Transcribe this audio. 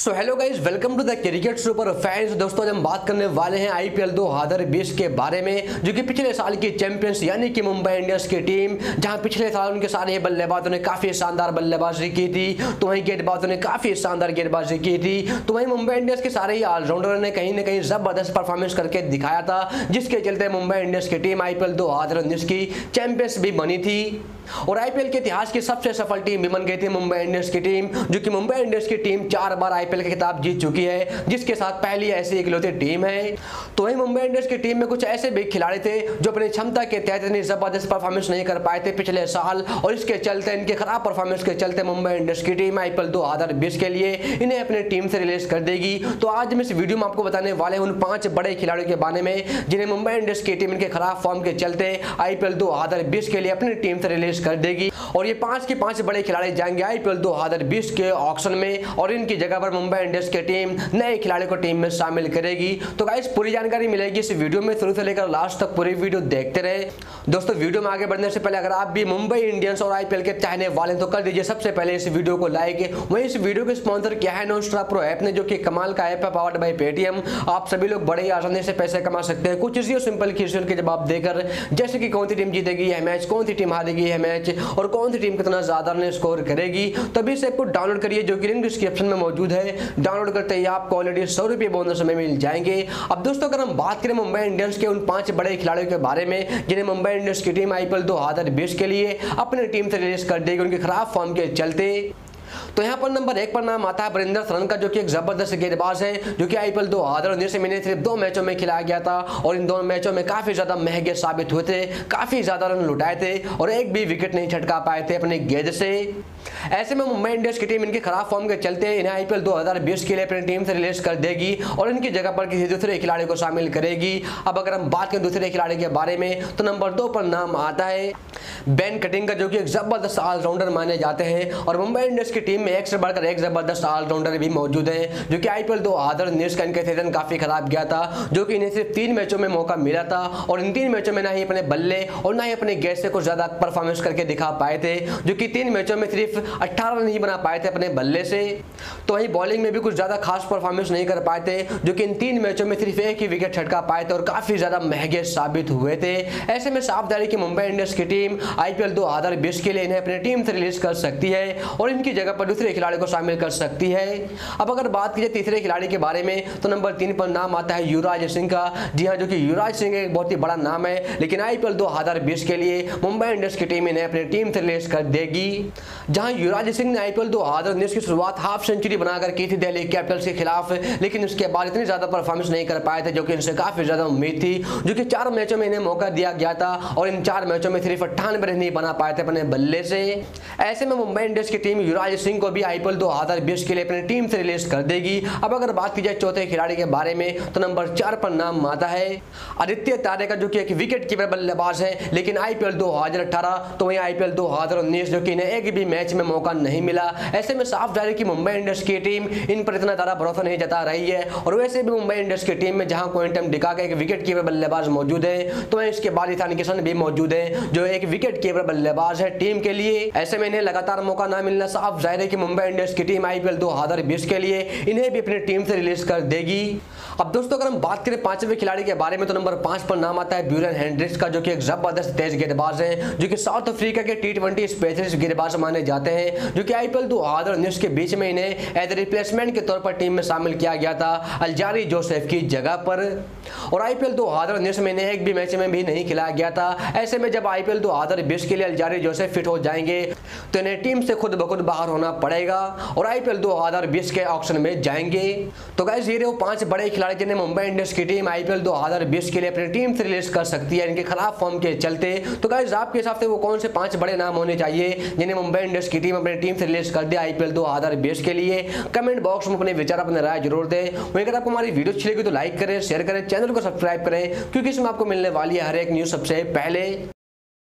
So hello guys, welcome to the cricket super fans. दोस्तों आज हम बात करने वाले हैं आईपीएल 2020 के बारे में, जो कि पिछले साल की चैंपियंस यानी कि मुंबई इंडियंस की टीम, जहां पिछले साल उनके सारे बल्लेबाजों ने काफी शानदार बल्लेबाजी की थी, तो वहीं गेंदबाजों ने काफी शानदार गेंदबाजी की थी, तो वहीं मुंबई इंडियंस के सारे ही ऑलराउंडर ने कहीं ना कहीं जबरदस्त परफॉर्मेंस करके दिखाया था, जिसके चलते मुंबई इंडियंस की टीम आईपीएल 2019 की चैंपियंस भी बनी थी और आईपीएल के इतिहास की सबसे सफल टीम भी बन गई थी मुंबई इंडियंस की टीम, जो कि मुंबई इंडियंस की टीम 4 बार आईपीएल का खिताब जीत चुकी है, जिसके साथ पहली ऐसी इकलौती टीम है। तो वहीं मुंबई इंडियंस की टीम में कुछ ऐसे भी खिलाड़ी थे जो अपनी क्षमता के तहत इतनी जबरदस्त परफॉर्मेंस नहीं कर पाए थे पिछले साल, और इसके चलते इनके खराब परफॉर्मेंस के चलते मुंबई इंडियंस की टीम आईपीएल 2020 के लिए इन्हें अपनी टीम से रिलीज कर देगी। तो आज हम इस वीडियो में आपको बताने वाले हैं उन 5 बड़े खिलाड़ियों के बारे में जिन्हें मुंबई इंडियंस की टीम इनके खराब फॉर्म के चलते आईपीएल 2020 के लिए अपनी टीम से रिलीज कर देगी, और ये 5 के 5 बड़े खिलाड़ी जाएंगे आईपीएल 2020 के ऑक्शन में, और इनकी जगह पर मुंबई इंडियंस की टीम नए खिलाड़ी को टीम में शामिल करेगी। तो गाइस पूरी जानकारी मिलेगी इस वीडियो में, शुरू से लेकर लास्ट तक पूरी वीडियो देखते रहे। दोस्तों वीडियो में आगे बढ़ने से पहले अगर आप भी मुंबई इंडियंस और आईपीएल के चाहने वाले हैं तो कर दीजिए सबसे पहले इस वीडियो को लाइक। वहीं इस वीडियो के स्पॉन्सर क्या है, नॉनस्टॉप प्रो ऐप ने, जो कि कमाल का ऐप है पावर्ड बाय पेटीएम। आप सभी लोग बड़े ही आसानी से पैसे कमा सकते हैं कुछ इसी सिंपल क्वेश्चन के जवाब देकर, जैसे कि कौन सी टीम जीतेगी यह मैच, कौन सी टीम हारेगी यह मैच, और कौन सी टीम कितना ज्यादा रन स्कोर करेगी। तभी से आपको डाउनलोड करिए, जो कि लिंक डिस्क्रिप्शन में मौजूद है। डाउनलोड करते ही आपको ऑलरेडी 100 रुपये बोनस में मिल जाएंगे। अब दोस्तों अगर हम बात करें मुंबई इंडियंस के उन 5 बड़े खिलाड़ियों के बारे में जिन्हें मुंबई इंडियंस की टीम आईपीएल 2020 के लिए अपनी टीम से रिलीज कर देगी उनके खराब फॉर्म के चलते, तो यहाँ पर नंबर 1 पर नाम आता है वीरेंद्र सहवाग का, जो कि एक जबरदस्त गेंदबाज है, जो कि आईपीएल 2019 में सिर्फ 2 मैचों में खिलाया गया था और इन 2 मैचों में काफी ज्यादा महंगे साबित हुए थे, काफी ज्यादा रन लुटाए थे और एक भी विकेट नहीं छटका पाए थे अपने गेंद से। ऐसे में मुंबई इंडियंस की टीम इनके खराब फॉर्म के चलते इन्हें आईपीएल 2020 के लिए अपनी टीम से रिलीज कर देगी और इनकी जगह पर किसी दूसरे खिलाड़ी को शामिल करेगी। अब अगर हम बात करें दूसरे खिलाड़ी के बारे में तो नंबर 2 पर नाम आता है बेन कटिंग का, जो कि एक जबरदस्त ऑलराउंडर माने जाते हैं, और मुंबई इंडियंस की टीम में एक से बढ़कर एक जबरदस्त ऑलराउंडर भी मौजूद है, जो कि आईपीएल 2019 का इनका सीजन काफी खराब गया था, जो कि इन्हें सिर्फ 3 मैचों में मौका मिला था और इन 3 मैचों में ना ही अपने बल्ले और ना ही अपने गेंद से कुछ ज्यादा परफॉर्मेंस करके दिखा पाए थे, जो कि 3 मैचों में सिर्फ 18 रन ही बना पाए थे अपने बल्ले से। तो वहीं बॉलिंग में भी कुछ ज्यादा खास परफॉर्मेंस नहीं कर पाए थे, जो कि इन 3 मैचों में सिर्फ एक ही विकेट छटका पाए थे और काफी ज्यादा महंगे साबित हुए थे। ऐसे में साफ जारी कि मुंबई इंडियंस की टीम आईपीएल 2020 के लिए इन्हें अपनी टीम से रिलीज कर सकती है और इनकी जगह पर दूसरे खिलाड़ी को शामिल कर सकती है। अब अगर बात की जाए तीसरे खिलाड़ी के बारे में तो नंबर 3 पर नाम आता है युवराज सिंह का। जी हां, जो कि युवराज सिंह एक बहुत ही बड़ा नाम है, लेकिन आईपीएल 2020 के लिए मुंबई इंडियंस की टीम इन्हें अपनी टीम से रिलीज कर देगी। जहां युवराज सिंह ने आईपीएल 2019 की शुरुआत हाफ सेंचुरी बनाकर की थी दिल्ली कैपिटल्स के खिलाफ, लेकिन उसके बाद इतनी ज्यादा परफॉर्मेंस नहीं कर पाए थे जो कि इनसे काफी ज्यादा उम्मीद थी, जो कि 4 मैचों में इन्हें मौका दिया गया था और इन 4 मैचों में सिर्फ 98 रन नहीं बना पाए थे अपने बल्ले से। ऐसे में मुंबई इंडियंस की टीम युवराज सिंह को भी आईपीएल 2020 के लिए अपनी टीम से रिलीज कर देगी। अब अगर बात की जाए चौथे खिलाड़ी के बारे में तो नंबर 4 पर नाम आता है आदित्य तारे का, जो कि एक विकेट कीपर बल्लेबाज है, लेकिन आईपीएल 2018 तो वहीं आईपीएल 2019 जो कि इन्हें एक भी मैच में मौका नहीं मिला। ऐसे में साफ जारी कि मुंबई इंडियंस की टीम इन पर इतना ज्यादा भरोसा नहीं जता रही है, और वैसे भी मुंबई इंडियंस की टीम में जहां क्विंटन डिका का एक विकेट कीपर बल्लेबाज मौजूद है, तो वहीं इसके बाद ईशान किशन भी मौजूद है जो एक विकेट कीपर बल्लेबाज है टीम के लिए। ऐसे में इन्हें लगातार मौका ना मिलना साफ जाहिर है कि मुंबई इंडियंस की टीम आईपीएल 2020 के लिए इन्हें भी अपनी टीम से रिलीज कर देगी। अब दोस्तों अगर हम बात करें 5वें खिलाड़ी के बारे में तो नंबर 5 पर नाम आता है ब्यूरन हेनरिक्स का, जो कि एक जबरदस्त तेज गेंदबाज है, जो कि साउथ अफ्रीका के T20 स्पेशलिस्ट गेंदबाज माने जाते हैं, जो कि आईपीएल 2019 के बीच में इन्हें एज रिप्लेसमेंट के तौर पर टीम में शामिल किया गया था अल्जारी जोसेफ की जगह पर, और आईपीएल 2019 में इन्हें एक भी मैच में भी नहीं खिलाया गया था। ऐसे में जब आईपीएल 2020 के लिए अल्जारी जोसेफ फिट हो जाएंगे तो इन्हें टीम से खुद ब खुद बाहर होना पड़ेगा और आईपीएल 2020 के ऑक्शन में जाएंगे। तो गाइस ये रहे वो 5 बड़े खिलाड़ी जिन्हें मुंबई इंडियंस की टीम आईपीएल 2020 के लिए अपनी टीम से रिलीज कर सकती है इनके खराब फॉर्म के चलते। तो गाइस आपके हिसाब से वो कौन से 5 बड़े नाम होने चाहिए जिन्हें मुंबई इंडियंस की टीम अपनी टीम से रिलीज कर दे आईपीएल 2020 के लिए? कमेंट बॉक्स में अपने विचार अपने राय जरूर दें। वहीं अगर आपको हमारी वीडियो अच्छी लगी तो लाइक करें, शेयर करें, चैनल को सब्सक्राइब करें, क्योंकि इसमें आपको मिलने वाली है हर एक न्यूज सबसे पहले।